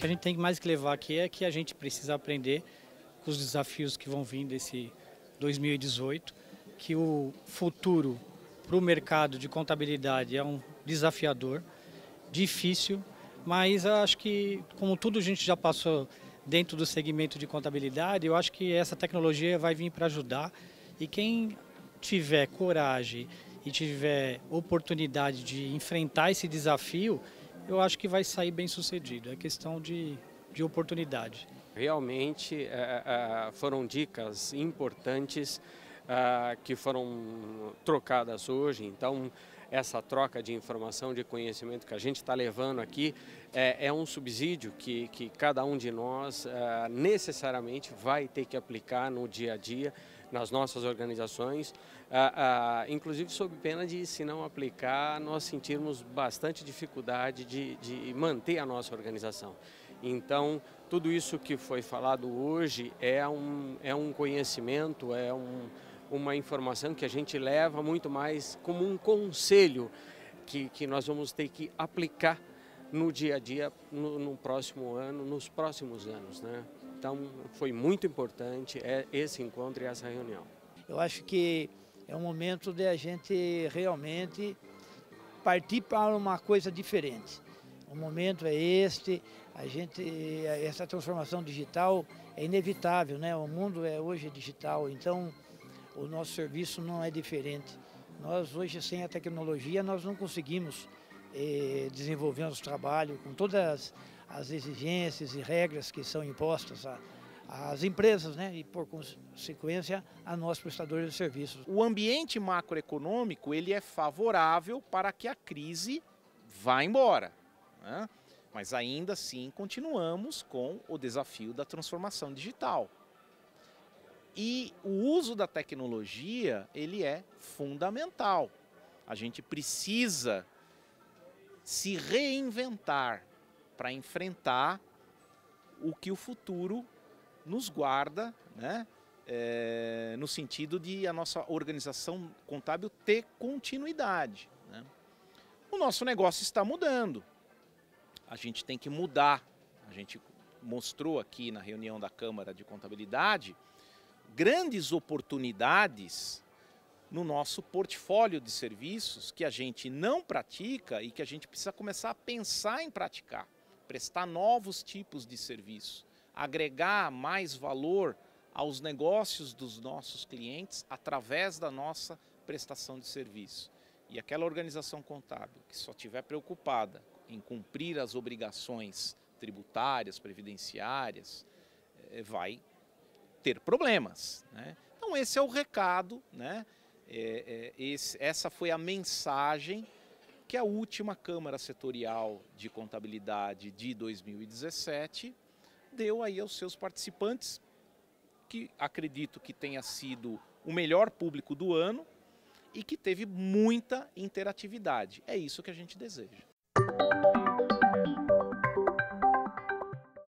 a gente tem mais que levar aqui é que a gente precisa aprender com os desafios que vão vir desse 2018, que o futuro para o mercado de contabilidade é um desafiador, difícil, mas eu acho que, como tudo a gente já passou dentro do segmento de contabilidade, eu acho que essa tecnologia vai vir para ajudar e quem tiver coragem e tiver oportunidade de enfrentar esse desafio, eu acho que vai sair bem sucedido. É questão de oportunidade. Realmente foram dicas importantes que foram trocadas hoje. Então, essa troca de informação, de conhecimento que a gente está levando aqui é um subsídio que cada um de nós necessariamente vai ter que aplicar no dia a dia, nas nossas organizações, inclusive sob pena de, se não aplicar, nós sentirmos bastante dificuldade de manter a nossa organização. Então, tudo isso que foi falado hoje é um conhecimento, uma informação que a gente leva muito mais como um conselho que nós vamos ter que aplicar no dia a dia, no próximo ano, nos próximos anos, né? Então, foi muito importante esse encontro e essa reunião. Eu acho que é um momento de a gente realmente partir para uma coisa diferente. O momento é este, essa transformação digital é inevitável, né? O mundo hoje é digital, então o nosso serviço não é diferente. Nós hoje, sem a tecnologia, nós não conseguimos desenvolver nosso trabalho com todas as exigências e regras que são impostas às empresas, né? E por consequência a nós prestadores de serviços. O ambiente macroeconômico ele é favorável para que a crise vá embora, né? Mas ainda assim continuamos com o desafio da transformação digital. E o uso da tecnologia ele é fundamental. A gente precisa se reinventar para enfrentar o que o futuro nos guarda, né? No sentido de a nossa organização contábil ter continuidade, né? O nosso negócio está mudando, a gente tem que mudar. A gente mostrou aqui na reunião da Câmara de Contabilidade grandes oportunidades no nosso portfólio de serviços que a gente não pratica e que a gente precisa começar a pensar em praticar, prestar novos tipos de serviço, agregar mais valor aos negócios dos nossos clientes através da nossa prestação de serviço. E aquela organização contábil que só estiver preocupada em cumprir as obrigações tributárias, previdenciárias, vai ter problemas, né? Então esse é o recado, né? Essa foi a mensagem que a última Câmara Setorial de Contabilidade de 2017 deu aí aos seus participantes, que acredito que tenha sido o melhor público do ano e que teve muita interatividade. É isso que a gente deseja.